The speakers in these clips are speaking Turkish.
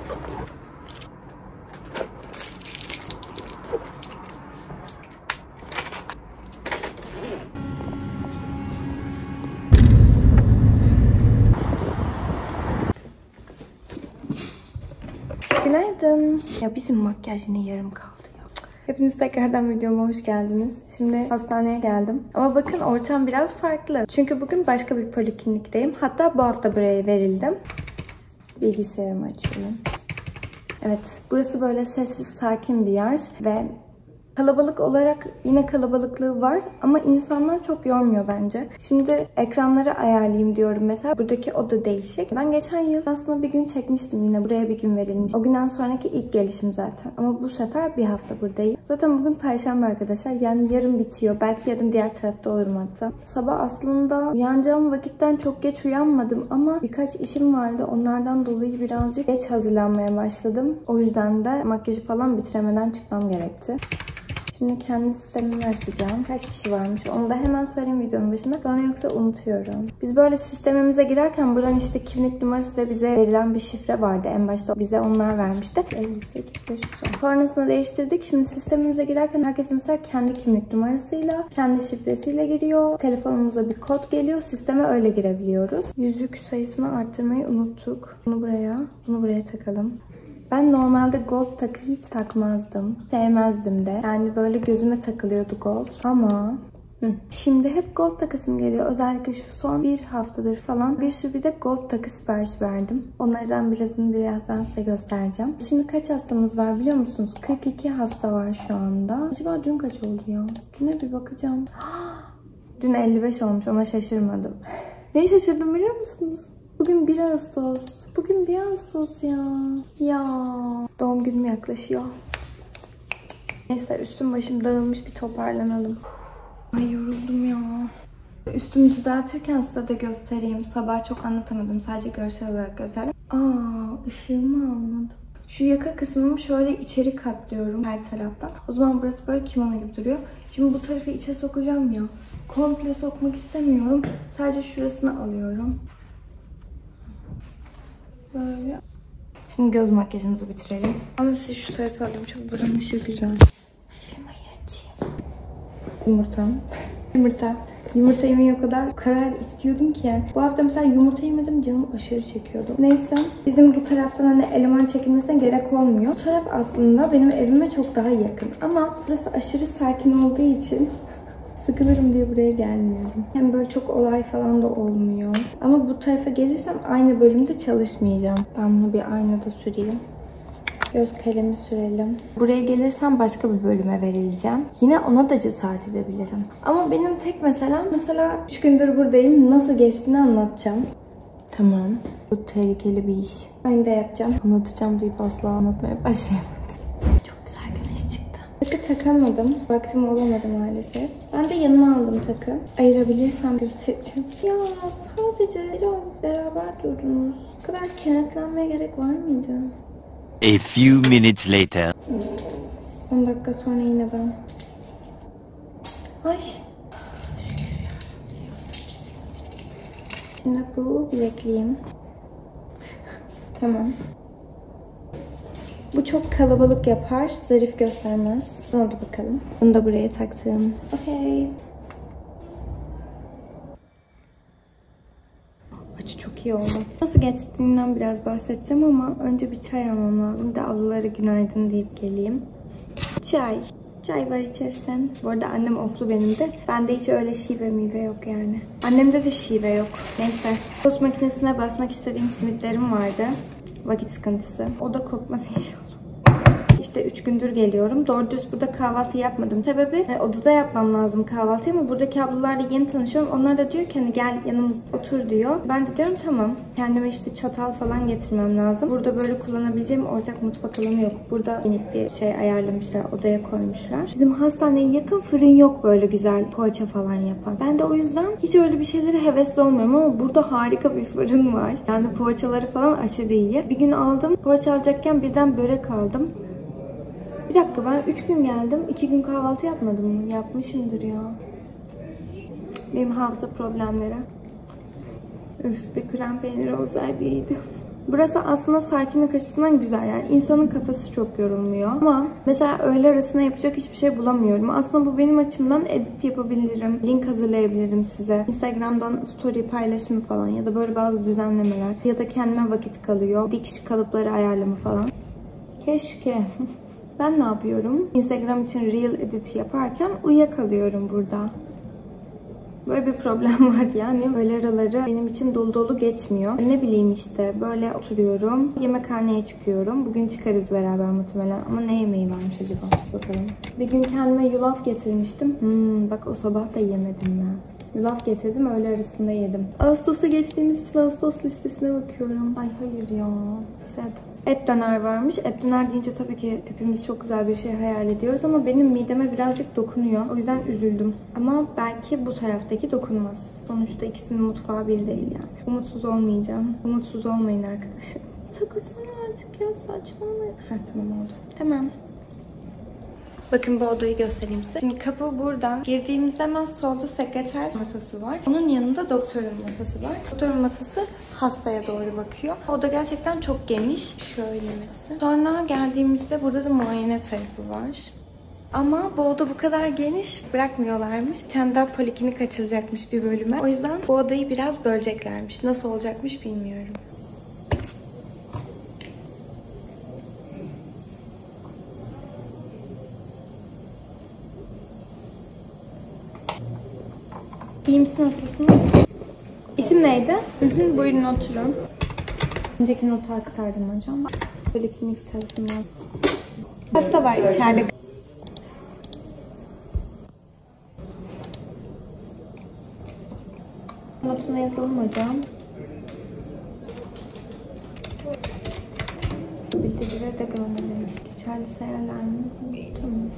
Günaydın. Ya bizim makyaj yine yarım kaldı ya. Hepiniz tekrardan videoma hoş geldiniz. Şimdi hastaneye geldim. Ama bakın ortam biraz farklı. Çünkü bugün başka bir poliklinikteyim. Hatta bu hafta buraya verildim. Bilgisayarımı açıyorum. Evet, burası böyle sessiz, sakin bir yer ve kalabalık olarak yine kalabalıklığı var ama insanlar çok yormuyor bence. Şimdi ekranları ayarlayayım diyorum mesela. Buradaki oda değişik. Ben geçen yıl aslında bir gün çekmiştim yine. Buraya bir gün verilmiş. O günden sonraki ilk gelişim zaten. Ama bu sefer bir hafta buradayım. Zaten bugün Perşembe arkadaşlar. Yani yarın bitiyor. Belki yarın diğer tarafta olurum hatta. Sabah aslında uyanacağım vakitten çok geç uyanmadım ama birkaç işim vardı. Onlardan dolayı birazcık geç hazırlanmaya başladım. O yüzden de makyajı falan bitiremeden çıkmam gerekti. Şimdi kendi sistemimi açacağım. Kaç kişi varmış onu da hemen söyleyeyim videonun başında. Sonra yoksa unutuyorum. Biz böyle sistemimize girerken buradan işte kimlik numarası ve bize verilen bir şifre vardı. En başta bize onlar vermişti. 58, 500. Sonrasında değiştirdik. Şimdi sistemimize girerken herkes mesela kendi kimlik numarasıyla, kendi şifresiyle giriyor. Telefonumuza bir kod geliyor. Sisteme öyle girebiliyoruz. Yüzük sayısını arttırmayı unuttuk. Bunu buraya takalım. Ben normalde gold takı hiç takmazdım. Sevmezdim de. Yani böyle gözüme takılıyordu gold. Ama şimdi hep gold takısım geliyor. Özellikle şu son bir haftadır falan bir sürü de gold takı sipariş verdim. Onlardan birazdan size göstereceğim. Şimdi kaç hastamız var biliyor musunuz? 42 hasta var şu anda. Acaba dün kaç oldu ya? Düne bir bakacağım. Dün 55 olmuş. Ona şaşırmadım. Neye şaşırdım biliyor musunuz? Bugün 1 Ağustos. Bugün 1 Ağustos ya. Ya. Doğum günüm yaklaşıyor. Neyse üstüm başım dağılmış, bir toparlanalım. Ay yoruldum ya. Üstümü düzeltirken size de göstereyim. Sabah çok anlatamadım. Sadece görsel olarak gösterdim. Işığımı almadım. Şu yaka kısmımı şöyle içeri katlıyorum her taraftan. O zaman burası böyle kimono gibi duruyor. Şimdi bu tarafı içe sokacağım ya. Komple sokmak istemiyorum. Sadece şurasını alıyorum. Böyle. Şimdi göz makyajımızı bitirelim. Ama size şu tarafa alayım. Çok buranın ışığı güzel. Klimayı açayım. Yumurta yemeyi o kadar istiyordum ki. Bu hafta mesela yumurta yemedim, canım aşırı çekiyordu. Neyse bizim bu taraftan hani eleman çekilmesine gerek olmuyor. Bu taraf aslında benim evime çok daha yakın. Ama burası aşırı sakin olduğu için sıkılırım diye buraya gelmiyorum. Hem böyle çok olay falan da olmuyor. Ama bu tarafa gelirsem aynı bölümde çalışmayacağım. Ben bunu bir aynada süreyim. Göz kalemi sürelim. Buraya gelirsem başka bir bölüme verileceğim. Yine ona da cesaret edebilirim. Ama benim tek mesela 3 gündür buradayım. Nasıl geçtiğini anlatacağım. Tamam. Bu tehlikeli bir iş. Ben de yapacağım. Anlatacağım deyip asla anlatmaya başlayamadım. Çok güzel güneş çıktı. Takı takamadım. Vaktim olamadı maalesef. Ben de yanıma aldım takı. Ayırabilirsem göstereceğim. Ya sadece biraz beraber durdunuz. Bu kadar kenetlenmeye gerek var mıydı? A few minutes later. 10 dakika sonra yine ben. Ay. Şimdi bu bilekliğim. Tamam. Bu çok kalabalık yapar, zarif göstermez. Ne oldu bakalım? Bunu da buraya taktım. Okey. Açı çok iyi oldu. Nasıl geçtiğinden biraz bahsedeceğim ama önce bir çay almam lazım. Bir de ablalara günaydın deyip geleyim. Çay. Çay var içersen. Bu arada annem oflu benim de. Bende hiç öyle şive mive yok yani. Annemde de şive yok. Neyse. Tost makinesine basmak istediğim simitlerim vardı. Vakit sıkıntısı. O da kokmaz inşallah. İşte 3 gündür geliyorum. Doğru düz burada kahvaltı yapmadım. Sebebi odada yapmam lazım kahvaltıyı ama buradaki ablalarla yeni tanışıyorum. Onlar da diyor ki hani gel yanımızda otur diyor. Ben de diyorum tamam. Kendime işte çatal falan getirmem lazım. Burada böyle kullanabileceğim ortak mutfak alanı yok. Burada minik bir şey ayarlamışlar. Odaya koymuşlar. Bizim hastaneye yakın fırın yok böyle güzel poğaça falan yapan. Ben de o yüzden hiç öyle bir şeylere hevesli olmuyorum ama burada harika bir fırın var. Yani poğaçaları falan aşırı iyi. Bir gün aldım. Poğaça alacakken birden börek aldım. Bir dakika ben 3 gün geldim. 2 gün kahvaltı yapmadım mı? Yapmışımdır ya. Benim hafıza problemleri. Üf bir krem peyniri olsaydı iyiydi. Burası aslında sakinlik açısından güzel. Yani insanın kafası çok yorulmuyor. Ama mesela öğle arasına yapacak hiçbir şey bulamıyorum. Aslında bu benim açımdan edit yapabilirim. Link hazırlayabilirim size. Instagram'dan story paylaşımı falan ya da böyle bazı düzenlemeler. Ya da kendime vakit kalıyor. Dikiş kalıpları ayarlama falan. Keşke. Ben ne yapıyorum? Instagram için reel edit yaparken uyuyakalıyorum burada. Böyle bir problem var yani. Öğle araları benim için dolu dolu geçmiyor. Ne bileyim işte böyle oturuyorum. Yemekhaneye çıkıyorum. Bugün çıkarız beraber muhtemelen. Ama ne yemeği varmış acaba? Bakalım. Bir gün kendime yulaf getirmiştim. Bak o sabah da yemedim ben. Yulaf getirdim, öğle arasında yedim. Ağustos'a geçtiğimiz için Ağustos listesine bakıyorum. Ay hayır ya. Sad. Et döner varmış. Et döner deyince tabii ki hepimiz çok güzel bir şey hayal ediyoruz ama benim mideme birazcık dokunuyor. O yüzden üzüldüm. Ama belki bu taraftaki dokunmaz. Sonuçta ikisinin mutfağı bir değil yani. Umutsuz olmayacağım. Umutsuz olmayın arkadaşım. Takılsana artık ya, saçmalamayın. Ha tamam oldu. Tamam. Bakın bu odayı göstereyim size. Şimdi kapı burada. Girdiğimizde hemen solda sekreter masası var. Onun yanında doktorun masası var. Doktorun masası hastaya doğru bakıyor. Oda gerçekten çok geniş. Şöyle mesela. Sonra geldiğimizde burada da muayene tarafı var. Ama bu oda bu kadar geniş bırakmıyorlarmış. Bir tane daha poliklinik açılacakmış bir bölüme. O yüzden bu odayı biraz böleceklermiş. Nasıl olacakmış bilmiyorum. İyi misin, nasılsın? İsim neydi? Buyurun oturun. Önceki notu aktardım hocam. Poliklinik tarafından. Hasta var içeride. Notuna yazalım hocam. Bildirilere de gönderelim. Geçerli sayarlar mı? Tamam.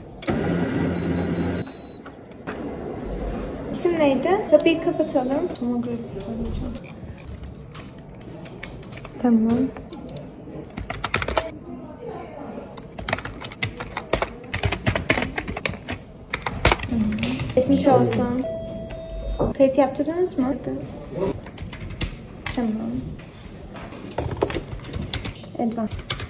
İsim neydi? Kapıyı kapatalım. Tomografi arayacağım. Tamam. Geçmiş olsun. Kayıt yaptırdınız mı? Tamam. Elvan.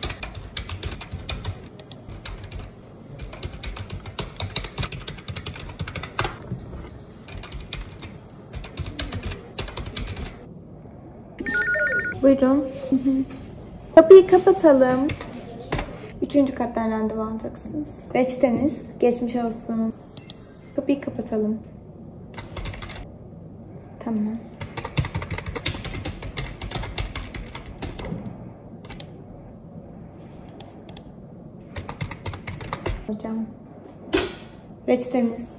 Buyurun. Kapıyı kapatalım. 3. kattan randevu alacaksınız. Reçeteniz. Geçmiş olsun. Kapıyı kapatalım. Tamam. Hocam. Reçeteniz.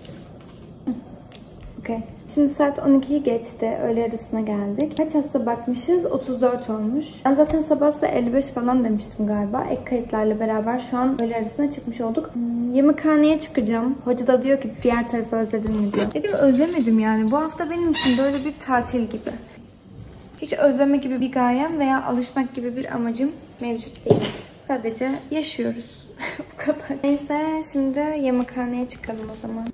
Okay. Şimdi saat 12'yi geçti. Öğle arasına geldik. Kaç hasta bakmışız? 34 olmuş. Ben zaten sabah size 55 falan demiştim galiba. Ek kayıtlarla beraber şu an öğle arasına çıkmış olduk. Yemekhaneye çıkacağım. Hoca da diyor ki diğer tarafı özledin mi diyor. Dedim özlemedim yani. Bu hafta benim için böyle bir tatil gibi. Hiç özleme gibi bir gayem veya alışmak gibi bir amacım mevcut değil. Sadece yaşıyoruz. Bu kadar. Neyse şimdi yemekhaneye çıkalım o zaman.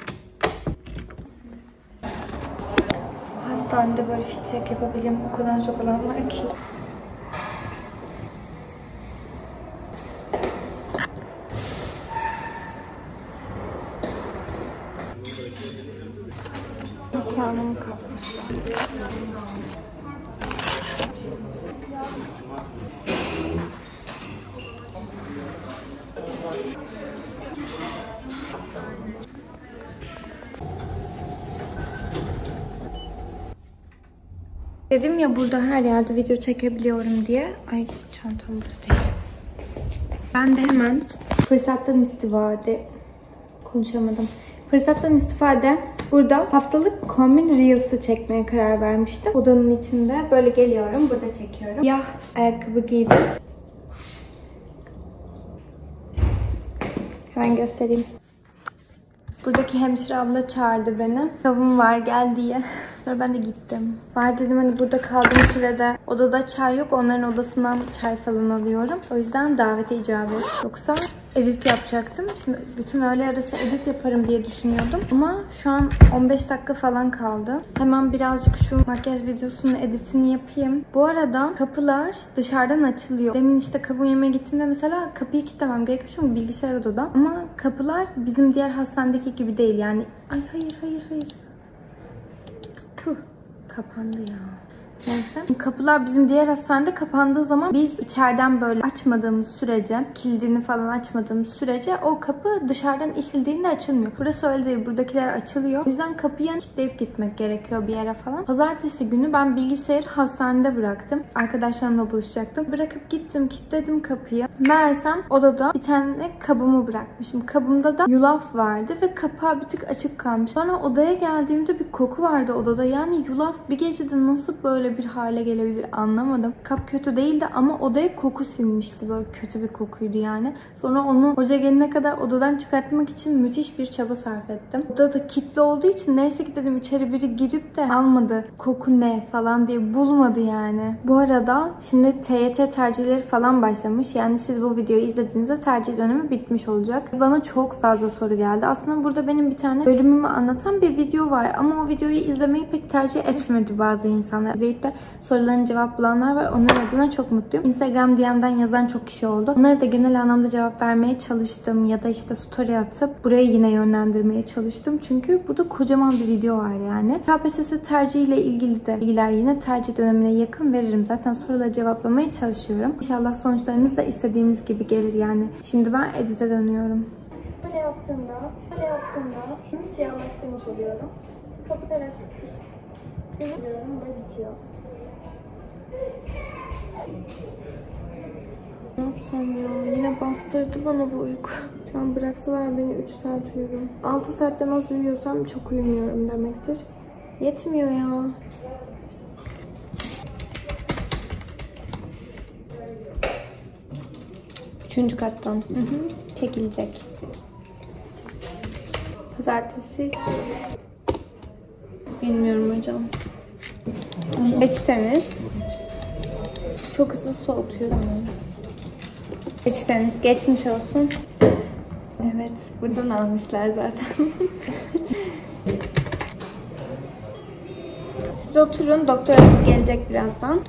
Hastanede böyle fit check yapabileceğim o kadar çok alan var ki. Mekanım kapmış. Dedim ya burada her yerde video çekebiliyorum diye. Ay çantam burada değil. Ben de hemen fırsattan istifade konuşamadım. Fırsattan istifade burada haftalık kombin reels'ı çekmeye karar vermiştim. Odanın içinde böyle geliyorum. Burada çekiyorum. Siyah ayakkabı giydim. Hemen göstereyim. Buradaki hemşire abla çağırdı beni. Kavun var gel diye. Sonra ben de gittim. Var dedim hani burada kaldığım sürede odada çay yok. Onların odasından çay falan alıyorum. O yüzden davete icabet. Yoksa edit yapacaktım. Şimdi bütün öğle arası edit yaparım diye düşünüyordum. Ama şu an 15 dakika falan kaldı. Hemen birazcık şu makyaj videosunun editini yapayım. Bu arada kapılar dışarıdan açılıyor. Demin işte kavun yemeye gittiğimde mesela kapıyı kilitlemem gerekiyor çünkü bilgisayar odada. Ama kapılar bizim diğer hastanedeki gibi değil yani. Ay hayır. Puh, kapandı ya. Neyse. Kapılar bizim diğer hastanede kapandığı zaman biz içeriden böyle açmadığımız sürece, kilidini falan açmadığımız sürece o kapı dışarıdan itildiğinde açılmıyor. Burası öyle değil. Buradakiler açılıyor. O yüzden kapıyı kilitleyip gitmek gerekiyor bir yere falan. Pazartesi günü ben bilgisayarı hastanede bıraktım. Arkadaşlarımla buluşacaktım. Bırakıp gittim, kilitledim kapıyı. Meğersem odada bir tane kabımı bırakmışım. Kabımda da yulaf vardı ve kapağı bir tık açık kalmış. Sonra odaya geldiğimde bir koku vardı odada. Yani yulaf bir gecede nasıl böyle bir hale gelebilir anlamadım. Kap kötü değildi ama odaya koku silmişti. Böyle kötü bir kokuydu yani. Sonra onu hoca gelene kadar odadan çıkartmak için müthiş bir çaba sarf ettim. Oda da kilitli olduğu için neyse ki dedim içeri biri girip de almadı. Koku ne falan diye bulmadı yani. Bu arada şimdi TYT tercihleri falan başlamış. Yani siz bu videoyu izlediğinizde tercih dönemi bitmiş olacak. Bana çok fazla soru geldi. Aslında burada benim bir tane bölümümü anlatan bir video var ama o videoyu izlemeyi pek tercih etmedi bazı insanlar. İzleyip de sorularına cevap bulanlar var. Onların adına çok mutluyum. Instagram DM'den yazan çok kişi oldu. Onlara da genel anlamda cevap vermeye çalıştım ya da işte story atıp buraya yine yönlendirmeye çalıştım. Çünkü burada kocaman bir video var yani. KPSS tercihiyle ilgili de bilgiler yine tercih dönemine yakın veririm. Zaten soruları cevaplamaya çalışıyorum. İnşallah sonuçlarınız da istediğiniz gibi gelir yani. Şimdi ben edit'e dönüyorum. Böyle yaptığımda siyahlaştırmış oluyorum. Kapatarak görüyorum ve bitiyor. Ne yapsam ya? Yine bastırdı bana bu uyku. Şu an bıraksalar beni 3 saat uyurum. 6 saatten az uyuyorsam çok uyumuyorum demektir. Yetmiyor ya. Üçüncü kattan. Çekilecek. Pazartesi. Bilmiyorum hocam. Peçeteniz. Çok hızlı soğutuyorum. Peçeteniz geçmiş olsun. Evet, buradan almışlar zaten. Siz oturun, doktor gelecek birazdan.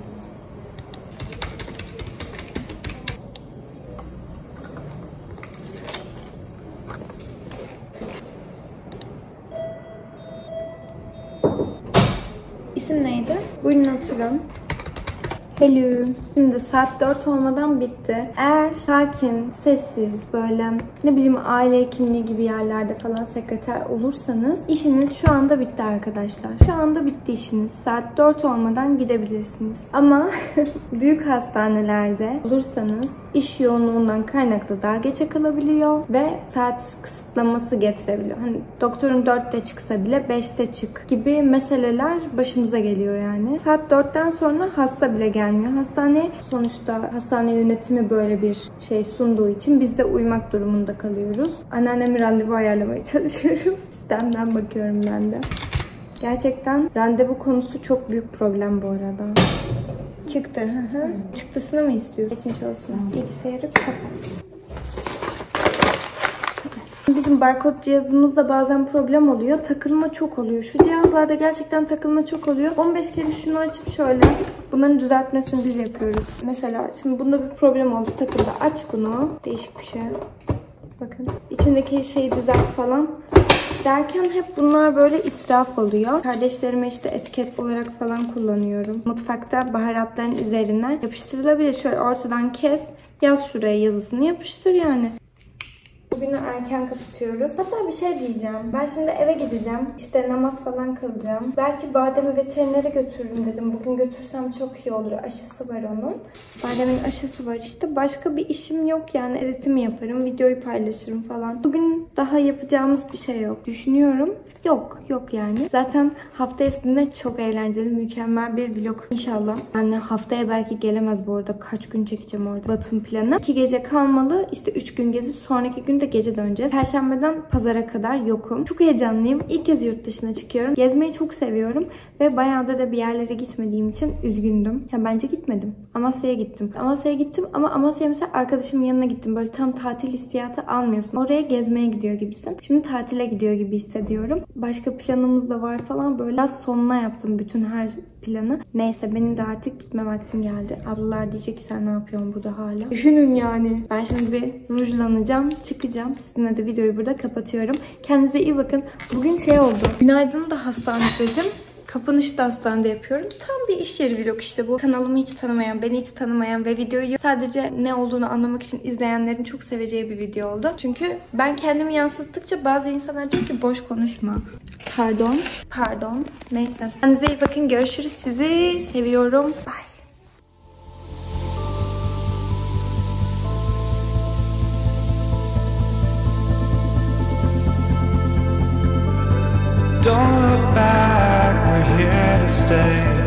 İsim neydi? Buyurun oturun. Hello. Şimdi saat 4 olmadan bitti. Eğer sakin, sessiz, böyle ne bileyim aile hekimliği gibi yerlerde falan sekreter olursanız işiniz şu anda bitti arkadaşlar. Şu anda bitti işiniz. Saat 4 olmadan gidebilirsiniz. Ama büyük hastanelerde olursanız iş yoğunluğundan kaynaklı daha geçe kalabiliyor ve saat kısıtlaması getirebiliyor. Hani doktorun 4'te çıksa bile 5'te çık gibi meseleler başımıza geliyor yani. Saat 4'ten sonra hasta bile gelmiyor. Hastaneye sonuçta hastane yönetimi böyle bir şey sunduğu için biz de uymak durumunda kalıyoruz. Anneanneme randevu ayarlamaya çalışıyorum. Sistemden bakıyorum ben de. Gerçekten randevu konusu çok büyük problem bu arada. Çıktı. Çıktısını mı istiyorsun? Geçmiş olsun. Bilgisayarı kapat. Bizim barkod cihazımızda bazen problem oluyor. Takılma çok oluyor. Şu cihazlarda gerçekten takılma çok oluyor. 15 kere şunu açıp şöyle bunların düzeltmesini biz yapıyoruz. Mesela şimdi bunda bir problem oldu. Takıldı. Aç bunu. Değişik bir şey. Bakın. İçindeki şeyi düzelt falan. Derken hep bunlar böyle israf oluyor. Kardeşlerime işte etiket olarak falan kullanıyorum. Mutfakta baharatların üzerinden yapıştırılabilir. Şöyle ortadan kes. Yaz şuraya yazısını yapıştır yani. Bugünü erken kapatıyoruz. Hatta bir şey diyeceğim. Ben şimdi eve gideceğim. İşte namaz falan kılacağım. Belki Badem'i veterinere götürürüm dedim. Bugün götürsem çok iyi olur. Aşısı var onun. Badem'in aşısı var işte. Başka bir işim yok yani. Editimi yaparım. Videoyu paylaşırım falan. Bugün daha yapacağımız bir şey yok. Düşünüyorum. Yok yani. Zaten hafta içinde çok eğlenceli, mükemmel bir vlog inşallah. Yani haftaya belki gelemez bu arada. Kaç gün çekeceğim orada Batum planı. 2 gece kalmalı. İşte 3 gün gezip sonraki gün de gece döneceğiz. Perşembeden pazara kadar yokum. Çok heyecanlıyım. İlk kez yurt dışına çıkıyorum. Gezmeyi çok seviyorum ve bayağıdır da bir yerlere gitmediğim için üzgündüm. Ya bence gitmedim. Amasya'ya gittim. Amasya'ya gittim ama Amasya'ya mesela arkadaşımın yanına gittim. Böyle tam tatil hissiyatı almıyorsun. Oraya gezmeye gidiyor gibisin. Şimdi tatile gidiyor gibi hissediyorum. Başka planımız da var falan. Böyle az sonuna yaptım bütün her planı. Neyse benim de artık gitme vaktim geldi. Ablalar diyecek ki sen ne yapıyorsun burada hala? Düşünün yani. Ben şimdi bir rujlanacağım, çıkacağım. Sizinle de videoyu burada kapatıyorum. Kendinize iyi bakın. Bugün şey oldu. Günaydın da hastanedeydim. Kapanışı da hastanede yapıyorum. Tam bir iş yeri vlog işte bu. Kanalımı hiç tanımayan, beni hiç tanımayan ve videoyu sadece ne olduğunu anlamak için izleyenlerin çok seveceği bir video oldu. Çünkü ben kendimi yansıttıkça bazı insanlar diyor ki boş konuşma. Pardon. Neyse. Kendinize iyi bakın. Görüşürüz. Sizi seviyorum. Bye. Don't look back, we're here to stay.